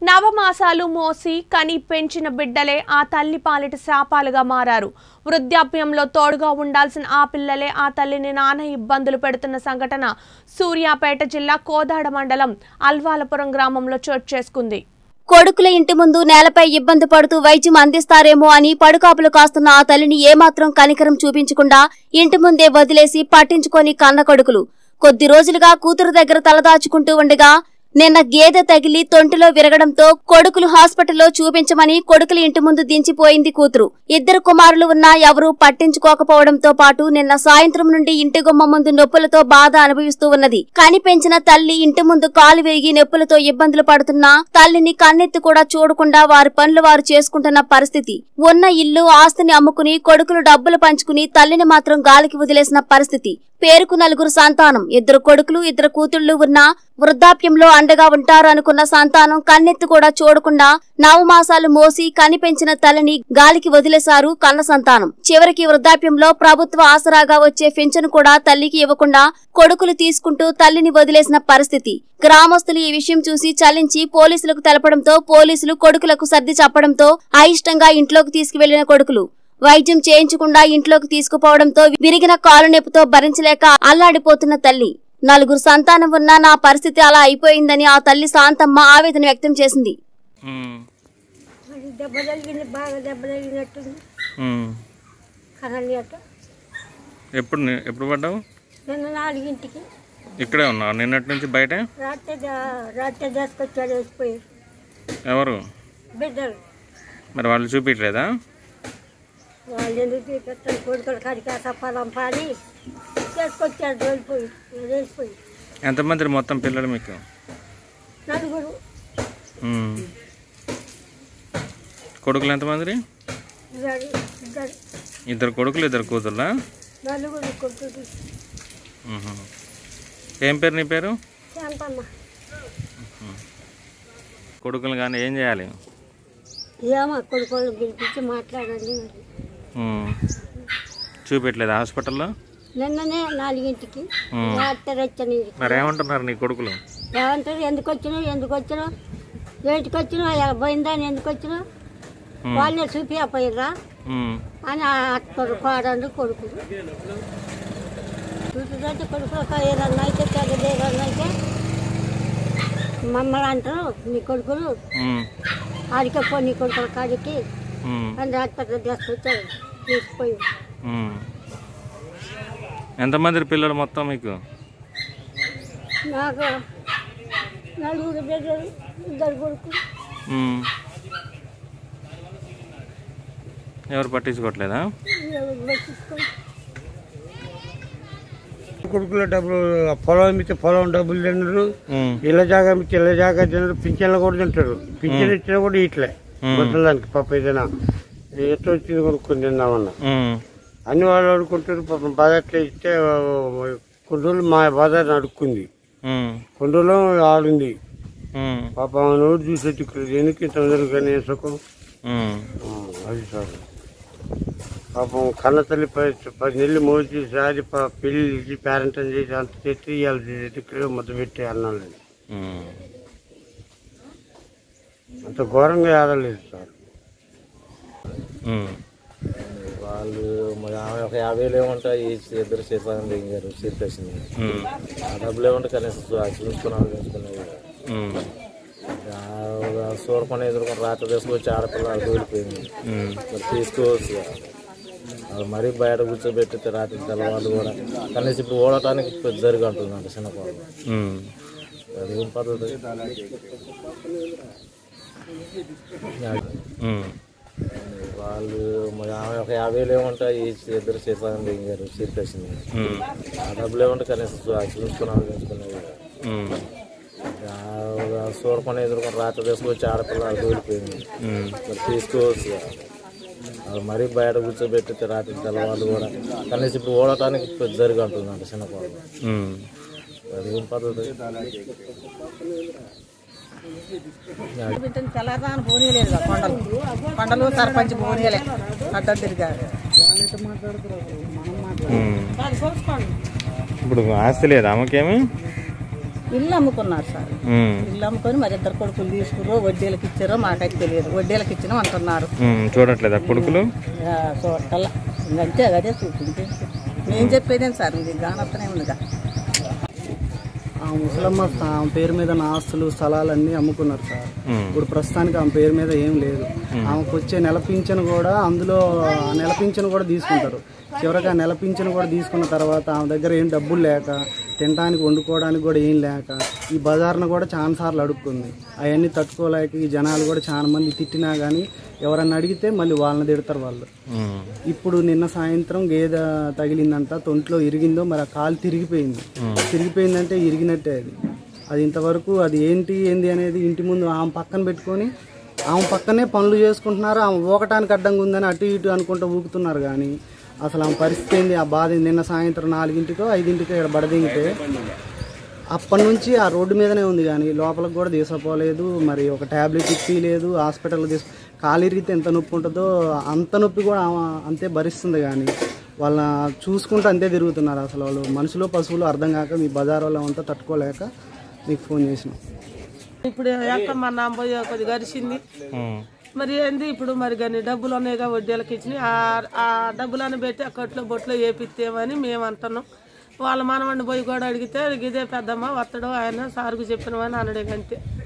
నవమాసాలు మోసి కని పెంచిన బిడ్డలే ఆ తల్లి పాలిట శాపాలుగా మారారు. వృద్ధాప్యంలో తోడుగా ఉండాల్సిన ఆ పిల్లలే ఆ తల్లిని నానా ఇబ్బందులు పెడుతున్న సంఘటన సూర్యాపేట జిల్లా కోదాడ మండలం అల్వాలపురం గ్రామంలో చోటు చేసుకుంది. కొడుకుల ఇంటి ముందు నేలపై ఇబ్బంది పడుతూ వైద్యం అందిస్తారేమో అని పడుకాపులు కాస్తున్న ఆ తల్లిని ఏమాత్రం కనికరం చూపించకుండా ఇంటి ముందే వదిలేసి పట్టించుకొని కన్న కొడుకులు కొద్ది రోజులుగా కూతురు దగ్గర తలదాచుకుంటూ ఉండగా నిన్న గేదె తగిలి తొంటిలో విరగడంతో కొడుకులు హాస్పిటల్లో చూపించమని కొడుకుల ఇంటి ముందు దించిపోయింది కూతురు. ఇద్దరు కుమారులు ఉన్నా ఎవరూ పట్టించుకోకపోవడంతో పాటు నిన్న సాయంత్రం నుండి ఇంటి గుమ్మ ముందు నొప్పులతో బాధ అనుభవిస్తూ ఉన్నది. కనిపెంచిన తల్లి ఇంటి ముందు కాలు విరిగి నొప్పులతో ఇబ్బందులు పడుతున్నా తల్లిని కన్నెత్తి కూడా చూడకుండా వారి పనులు వారు చేసుకుంటున్న పరిస్థితి. ఉన్న ఇల్లు ఆస్తిని అమ్ముకుని కొడుకులు డబ్బులు పంచుకుని తల్లిని మాత్రం గాలికి వదిలేసిన పరిస్థితి. పేరుకు 4 సంతానం, 2 కొడుకులు 2 కూతుళ్లు ఉన్నా వృద్ధాప్యంలో అండగా ఉంటారు అనుకున్న సంతానం కన్నెత్తి కూడా చూడకుండా 9 మాసాలు మోసి కనిపెంచిన తల్లిని గాలికి వదిలేశారు కన్న సంతానం. చివరికి వృద్ధాప్యంలో ప్రభుత్వ ఆసరాగా వచ్చే పింఛను కూడా తల్లికి ఇవ్వకుండా కొడుకులు తీసుకుంటూ తల్లిని వదిలేసిన పరిస్థితి. గ్రామస్తులు ఈ విషయం చూసి చలించి పోలీసులకు తెలపడంతో పోలీసులు కొడుకులకు సర్ది చెప్పడంతో అయిష్టంగా ఇంట్లోకి తీసుకువెళ్లిన కొడుకులు వైద్యం చేయించకుండా ఇంట్లోకి తీసుకుపోవడంతో విరిగిన కాలు నొప్పితో భరించలేక అల్లాడిపోతున్న తల్లి. 4 సంతానం ఉన్నా నా పరిస్థితి అలా అయిపోయిందని ఆ తల్లి శాంతమ్మ ఆవేదన వ్యక్తం చేసింది. ఎప్పుడు పడ్డావు? ఇక్కడే ఉన్నావు నిన్నటి నుంచి బయట? ఎవరు? మరి వాళ్ళు చూపించలేదా? వాళ్ళు ఎందుకు చూపిస్తారు? కొడుకులు కడికాస పొలం పాని చేసుకొచ్చారు. వెళ్ళిపోయి ఎంతమంది మొత్తం పిల్లలు మీకు? 4. కొడుకులు ఎంతమంది? 2 కొడుకులు 2 కూతుర్లా? 4 కొడుకులు. ఏం పేరు నీ పేరు? శాంతమ్మ. కొడుకులు కానీ ఏం చేయాలి? ఏమో కొడుకులు పిలిపించి మాట్లాడండి. చూపెట్టలేదు హాస్పిటల్లో? నిన్ననే 4ంటికి డాక్టర్ వచ్చాను. మరి ఏమంటున్నారు నీ కొడుకులు? ఏమంటారు? ఎందుకు వచ్చినావు ఏటికి వచ్చినావు పోయిందని ఎందుకు వచ్చినావు వాళ్ళే చూపిపోయిర్రా అని అక్కడ కోడండి కొడుకులు. చూపితే కొడుకులు ఏదన్నా అయితే తెగదేదన్నా అయితే మమ్మల్ని అంటారు నీ కొడుకులు ఆడికే పో నీ కొడుకుల కాడికి అని డాక్టర్ తీసుకొచ్చారు తీసుకుపోయి. ఎంతమంది పిల్లలు మొత్తం మీకు? నాకు 4 బిడ్డలు 2 కొడుకులు. ఎవరు పట్టించుకోవట్లేదా? కొడుకుల డబ్బులు పొలం అమ్మితే పొలం డబ్బులు తిన్నారు, ఇళ్ళ జాగా అమ్మితే ఇళ్ళ జాగా తిన్నారు, పింఛన్లు కూడా తింటారు. పింఛన్ ఇచ్చినా కూడా ఇట్లే బతలడానికి పాప ఏదైనా ఎట్లా వచ్చింది కొనుక్కొని తిన్నామన్నా అన్ని వాళ్ళు అడుక్కుంటారు. పాపం బజార్లో ఇస్తే కొన్ని రోజులు మా బజార్ అడుక్కుంది, కొన్ని రోజులు ఆడుంది. పాపం నోటు చూసి ఎత్తుకులేదు. ఎందుకు ఇంత కానీ సుఖం అది సార్. పాపం కన్న తల్లి 10 నెలలు మోసి సారి పెళ్లి పేరెంటం చేసి అంత తెచ్చి ఇవాళ ముద్ద పెట్టి అన్నాను. అంత ఘోరంగా ఆడలేదు సార్. వాళ్ళు 50,000 ఏమంటాయి, 2 చేసాను దిగారు చేసేసింది. ఆ డబ్బులు ఏమంటే కనీసం చూసుకునేది సూరపని ఎదుర్కొని రాత్రి తీసుకొచ్చి ఆడపిల్ల దూరిపోయింది. తీసుకోవచ్చు అది మరీ బయట కూర్చోబెట్టితే రాత్రి తెల్లవాళ్ళు కూడా కనీసం ఇప్పుడు ఓడటానికి జరిగి అంటుందంట చిన్నపాలు. అదేం పద్ధతి? వాళ్ళు 50,000 ఏమంటాయి 2 చేసాను దిగారు చేసేసింది. ఆ డబ్బులు ఏమంటే కనీసం చూసుకునేది సూరపని ఎదుర్కొని రాత్రి తీసుకొచ్చి ఆడపిల్ల దూరిపోయింది. తీసుకోవచ్చు అది మరీ బయట కూర్చోబెట్టితే రాత్రి తెల్లవాళ్ళు కూడా కనీసం ఇప్పుడు ఓడటానికి జరిగి అంటుందంట చిన్నపాలు. అదేం పద్ధతి? తెల్లదాని పోనీయలేదు, కొండలు సర్పంచ్ పోనీయలే అడ్డం తిరిగారు. ఇప్పుడు ఆస్తి లేదా ఆమెకేమి? ఇల్లు అమ్ముకున్నారు సార్. ఇల్లు అమ్ముకొని మరి ఇద్దరు కొడుకులు తీసుకుర్రో వడ్డీలకు ఇచ్చారో మాకైతే తెలియదు. వడ్డీలకు ఇచ్చినాం అంటున్నారు. చూడట్లేదా కొడుకులు? చూడాల ఇంకంతే అదే చూపించి నేను చెప్పేదేం సార్, ఇది గానత్తనే ఉందిగా. ఆ ముసలమ్మ ఆమె పేరు మీద నా ఆస్తులు స్థలాలన్నీ అమ్ముకున్నారు సార్. ఇప్పుడు ప్రస్తుతానికి ఆమె పేరు మీద ఏం లేదు. ఆమెకు వచ్చే నెల పింఛను కూడా అందులో నెల పింఛను కూడా తీసుకుంటారు. చివరికి ఆ నెల పింఛను కూడా తీసుకున్న తర్వాత ఆమె దగ్గర ఏం డబ్బులు లేక తినడానికి వండుకోవడానికి కూడా ఏం లేక ఈ బజార్ను కూడా చాలాసార్లు అడుక్కుంది. అవన్నీ తట్టుకోలేక ఈ జనాలు కూడా చాలా మంది తిట్టినా కానీ ఎవరన్నా అడిగితే మళ్ళీ వాళ్ళని తిడతారు వాళ్ళు. ఇప్పుడు నిన్న సాయంత్రం గేదె తగిలిందంట, తొంట్లో ఇరిగిందో మరి ఆ కాలు తిరిగిపోయిందంటే ఇరిగినట్టే. అది ఇంతవరకు అది ఏంది అనేది ఇంటి ముందు ఆమె పక్కన పెట్టుకొని ఆమె పక్కనే పనులు చేసుకుంటున్నారు. ఆమె ఊకటానికి అడ్డంగా ఉందని అటు ఇటు అనుకుంటూ ఊకుతున్నారు. కానీ అసలు ఆమె పరిస్థితి ఏంది, ఆ బాధ నిన్న సాయంత్రం 4 5 ఇక్కడ బడదింగితే అప్పటి నుంచి ఆ రోడ్డు మీదనే ఉంది. కానీ లోపలికి కూడా తీసుకుపోలేదు. మరి ఒక ట్యాబ్లెట్ ఇప్పిలేదు. హాస్పిటల్లో కాలు ఇరిగితే ఎంత నొప్పి ఉంటుందో అంత నొప్పి కూడా అంతే భరిస్తుంది. కానీ వాళ్ళ చూసుకుంటూ అంతే తిరుగుతున్నారు. అసలు వాళ్ళు మనుషులు పశువులు అర్థం కాక మీ బజార్ వాళ్ళు అంతా తట్టుకోలేక మీకు ఫోన్ చేసినాం. ఇప్పుడు మా నాంబోయ్ కొద్దిగా గరిచింది. మరి ఏంది ఇప్పుడు మరి కానీ డబ్బులు ఉన్నాయిగా వడ్డీలకు ఇచ్చినాయి. ఆ డబ్బులను పెట్టి ఆ కట్లో బొట్లో వేపిస్తేమని మేము అంటున్నాం. వాళ్ళ మనవాడిని పోయి కూడా అడిగితే ఇదే పెద్దమ్మ వత్తడు ఆయన సారుకు చెప్పినవని అనడే అంతే.